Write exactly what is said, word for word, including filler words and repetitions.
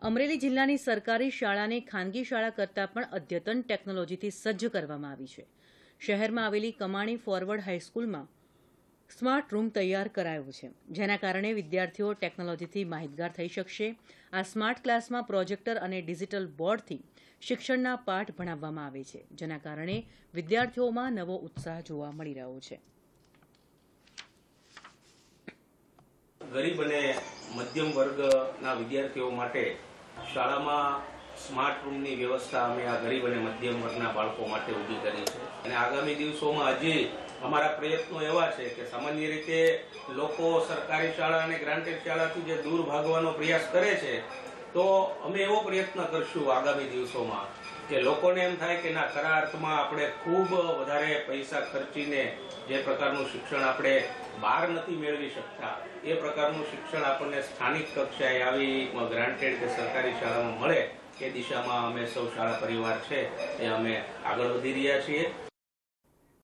અમરેલી જિલ્લાની સરકારી શાળાને ખાનગી શાળા કરતાં પણ અદ્યતન ટેકનોલોજીથી સજ્જ કરવામાં આવી છે. શહેરમાં આવેલી કમાણી ફોરવર્ડ હાઈસ્કૂલમાં સ્માર્ટ રૂમ તૈયાર કરાયો છે, જેના કારણે વિદ્યાર્થીઓ ટેકનોલોજીથી માહિતગાર થઈ શકશે. આ સ્માર્ટ ક્લાસમાં પ્રોજેક્ટર અને ડિજિટલ બોર્ડથી શિક્ષણના પાઠ ભણાવવામાં આવે છે, જેના કારણે વિદ્યાર્થીઓમાં નવો ઉત્સાહ જોવા મળી રહ્યો છે. ગરીબ અને મધ્યમ વર્ગના વિદ્યાર્થીઓ માટે શાળામાં સ્માર્ટ રૂમની વ્યવસ્થા અમે આ ગરીબ અને મધ્યમ વર્ગના બાળકો માટે ઊભી કરી છે. અને આગામી દિવસોમાં હજી અમારા પ્રયત્નો એવા છે કે સામાન્ય રીતે લોકો સરકારી શાળા અને ગ્રાન્ટેડ શાળાથી જે દૂર ભાગવાનો પ્રયાસ કરે છે, તો અમે એવો પ્રયત્ન કરશું આગામી દિવસોમાં કે લોકોને એમ થાય કે ના, ખરા અર્થમાં આપણે ખૂબ વધારે પૈસા ખર્ચીને જે પ્રકારનું શિક્ષણ આપણે બહાર નથી મેળવી શકતા, એ પ્રકારનું શિક્ષણ આપણને સ્થાનિક કક્ષાએ આવી ગ્રાન્ટેડ કે સરકારી શાળામાં મળે, એ દિશામાં અમે સૌ શાળા પરિવાર છે એ અમે આગળ વધી રહ્યા છીએ.